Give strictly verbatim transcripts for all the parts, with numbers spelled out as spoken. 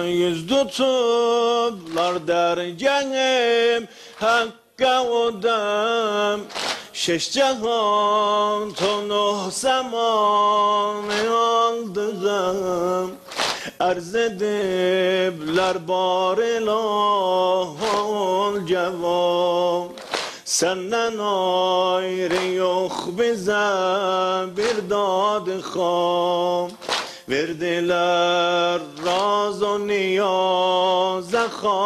yüz tutublar dergenim Hakka odam Şeş cahan tonuh zamanı aldığım Arz edibler bar ilah ol cevam Senden ayrı yok bize bir dadı kham Verdiler raz o niyaze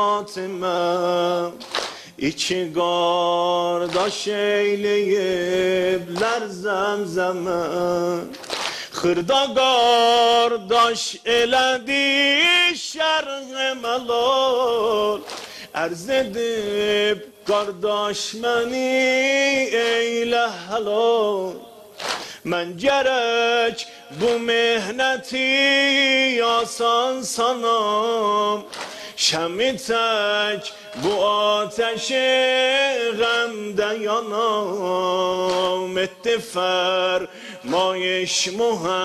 hatime İki kardeş eyleyipler zemzeme Hırda kardeş eledi şerh melal Erz edip kardeş meni eyle helal Men gerek bu mehneti asan sanam Şemi tek bu ateşe gamde yanam Etti fermayış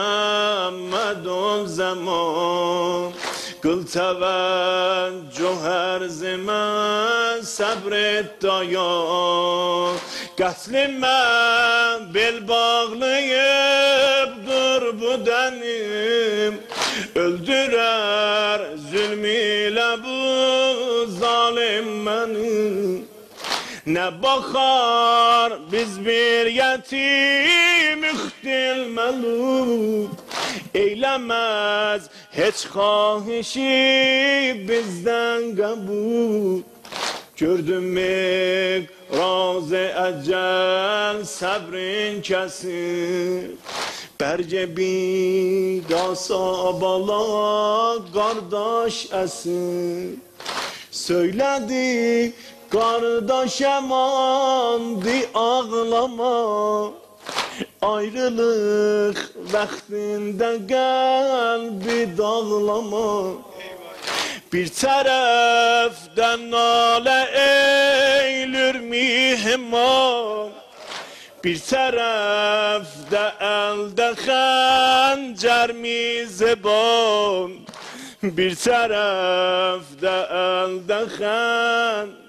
Muhammedun zaman Kıl teveccüh her zaman sabret dayan Katlime bel bağlayıp dur bu denim Öldürer zulmüyle bu zalim beni Ne bakar biz bir yetim mühtil melup Eylemez hiç kahişi bizden kabul Gördüm mikraz-ı ecel sabrin kesir Bercebi dasa bala kardeş esir Söyledi kardeş emandı ağlama Ayrılık vaktinde kalbi dağlama Bir taraftan nale eylür mihman Bir tarafta elde hancar mi zebon Bir tarafta elde hancar